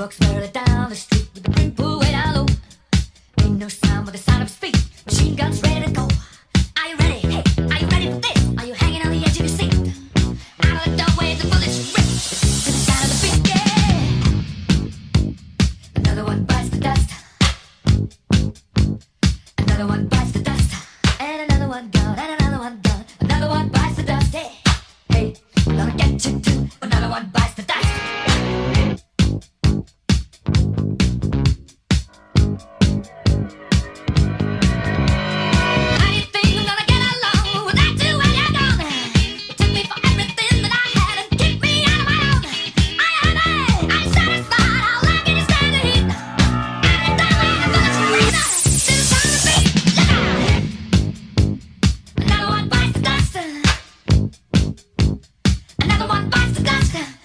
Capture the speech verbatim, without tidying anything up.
walks merrily down the street with the brim pulled way down low. Ain't no sound but the sound of speed. Machine guns ready to go. Are you ready? Hey, are you ready for this? Are you hanging on the edge of your seat? Out of the doorway, the bullets rip to the sound of the beat. Yeah. Another one bites the dust. Another one bites the dust. And another one gone. And another one gone. Another one bites the dust. Hey, hey, I'm gonna get you too. Another one bites the dust. Another one bites the dust.